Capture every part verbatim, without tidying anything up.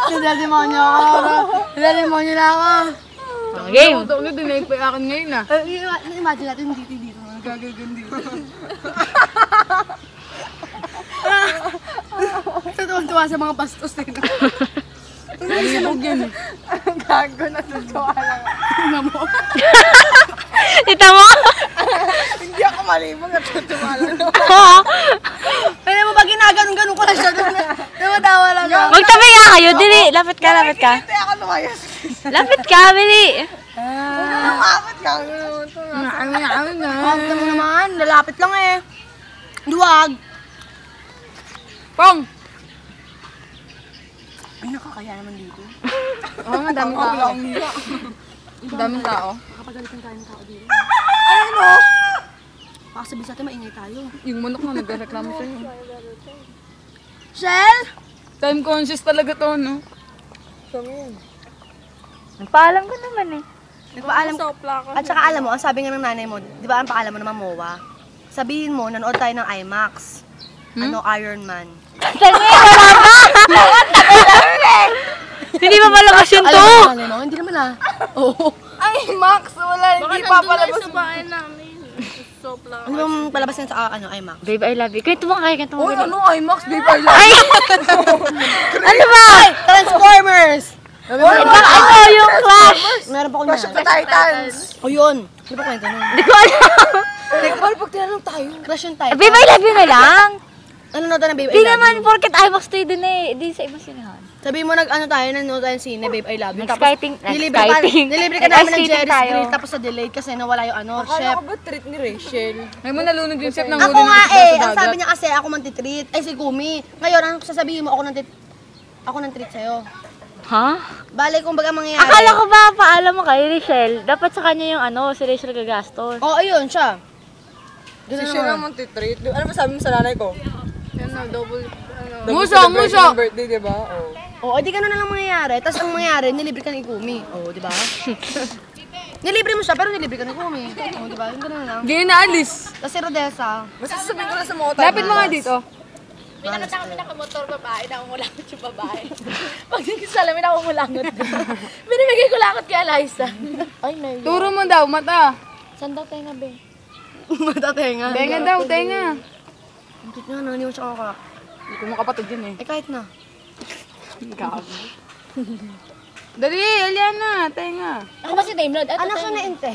Nadademonyo ako. Nadademonyo na ako. Game. Ito ulit, dinaig pa akin ngayon ah. Imagine natin dito dito. Gagagandi. Tutuwa sa mga bastos nito. Nalibog yun eh. Gago na tutuwa lang. Tingnan mo. Ito mo? Hindi ako malibog at tutuwa lang. Kaya mo ba ginaganon-ganon ko na siya doon? Tumatawa lang ako. Magtabi nga kayo, dili. Lapit ka, lapit ka. Hindi ako lumayas. Lapit ka, Bili. Lumapit ka. Ano na, ano na. Bakit mo naman? Lalapit lang eh. Duwag. Pong! Ay, nakakaya naman dito. Oo nga, daming tao. Daming tao. Nakapagalitan tayo ng tao dito. Ayun o! Baka sabihin sa atin, maingay tayo. Yung manok na nagreklamo sa'yo. Shell? Time conscious talaga to, no? Nagpaalam ko naman eh. Nagpaalam. At saka alam mo, ang sabi nga ng nanay mo, di ba ang paalam mo naman MOA? Sabihin mo, nanood tayo ng IMAX. Ano, Iron Man. Sabi, wala pa! Hindi pa palabas yun to! Alam mo, nanay mo, hindi naman ah. Oo. Ay, Max! Wala, hindi pa palabas sa bahay namin. Ano bang palabas yan sa ano, IMAX? Babe, I love you. Kaya tumang kayo, kaya tumang Uy, kayo. ano, IMAX, babe, I love Ay! Ano ba? Transformers! Iba, ano yung Clash? Meron pa ko Clash of the Titans! O yun. Di ba kwento nun? Hindi ko alam. Teka, paano pag tinanong tayo? Crush yung tayo. Babe, I love you na lang. Ano na tayo na Babe, I Di love naman, you? porket IMAX tayo dun eh. Di sa ibang sinahan. Sabi mo nag ano tayo, nanood tayo ng sine, Babe, I love you. Nag-skating. nilibre ka, Nag-skating. nilibre ka namin ng Nag-skating Jerry's tayo. Grill, tapos sa delayed kasi nawala yung ano, chef. ba treat ni Rachel? Ngayon mo nalunod yung chef ng Ako huli ng nga isda eh, sa ang dagat. sabi niya kasi ako man titreat. Ay si Kumi. Ngayon, ang sasabihin mo ako nang tit ako nang treat sa'yo. Ha? Bale, kung baga mangyayari. Akala ko ba, paalam mo kay Rachel? Dapat sa kanya yung ano, si Rachel gagastos. Oo, ayun siya. Si Ganun siya naman. naman titreat. Ano ba sabi mo sa nanay ko? Yan na, double, ano. Muso, muso! Birthday, di ba? Oo. Oo, di ganun na lang mangyayari. Tapos ang mangyayari, nilibre ka ni Kumi. Oo, di ba? Nilibre mo siya, pero nilibre ka ni Kumi. Oo, di ba? Yung ganun na lang. Ganyan na alis. Kasi Rodessa. Basta sasabihin ko lang sa mga tayo. Lapit mo nga dito. May nakita kami nakamotor babae, nakungulangot yung babae. Pag nagkasalamin, nakungulangot. Binibigay ko langot kay Eliza. Ay, nayo. Turo mo daw, mata. Saan daw tayo na, be? Matatenga. Tenga daw, tenga. Ang cute nga, naniwan siya ako ka. Hindi ko makapatid yun eh. Eh, kahit na. Gago. Dali, Eliana, tenga. Ako ba si Daimlod? Ato Anak tayo siya na. na Inte.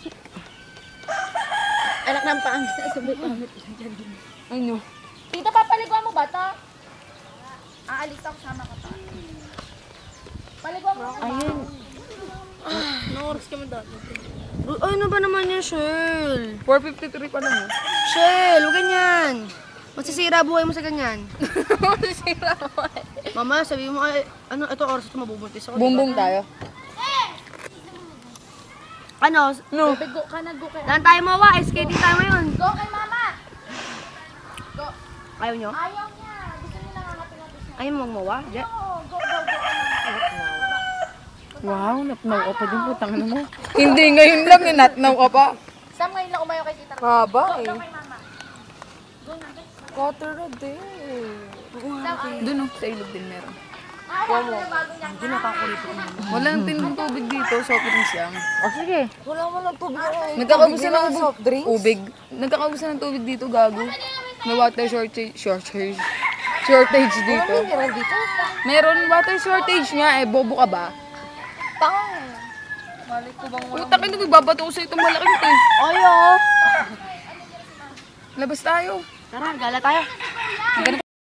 Anak ng pangit. Sabi pangit. Ano? Tita, papaliguan mo ba ito? Aalis ako, sama ka pa. Paliguan mo. Ayun. Naoras ka mo dati. Ay, ano ba naman yan, Shell? four fifty-three pa lang. Shell, huwag ganyan. Masisira buhay mo sa ganyan. Masisira mo. Mama, sabi mo, ay, ano, ito oras ito mabubuntis ako. Bumbong diba? tayo. Ano? No. Bebe, go ka na, go ka. Daan tayo mawa, ice skating tayo ngayon. Go kay mama! Ayaw nyo? Ayaw niya. Gusto niya nangangatin natin siya. Ayaw mo magmawa? Je? Oo, go, go, go. Wow, natnaw ka pa din putang ano mo. Hindi ngayon lang eh, natnaw ka pa. Sam, ngayon lang umayo kay tita. Haba eh. Go kay mama. Water na din. Doon oh, sa ilog din meron. Ayaw mo. Bago niya. Hindi nakakulito ko naman. Walang tindong tubig dito, soft drinks yan. O sige. Wala wala tubig. Nagkakaubusan ng soft drinks? Ubig. Nagkakaubusan ng tubig dito, gago. May water shortage. Shortage. Shortage dito. Meron water shortage nga eh. Bobo ka ba? Tanga. Puta ka na, nagbabato ko sa itong malaking ito eh. Ayo! Labas tayo. Tara, gala tayo.